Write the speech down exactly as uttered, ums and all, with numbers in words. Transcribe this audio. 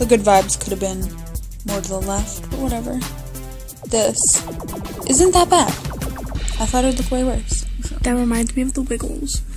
The good vibes could have been more to the left, but whatever. This isn't that bad. I thought it would look way worse. That reminds me of the Wiggles.